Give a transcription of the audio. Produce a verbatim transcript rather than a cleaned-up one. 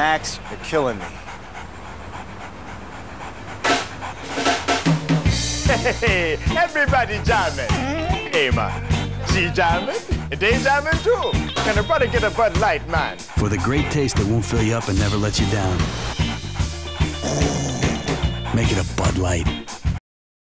Max, you're killing me. Hey, everybody jamming. Hey, man. She jamming, they jamming too. Can a brother get a Bud Light, man? For the great taste that won't fill you up and never let you down. Make it a Bud Light.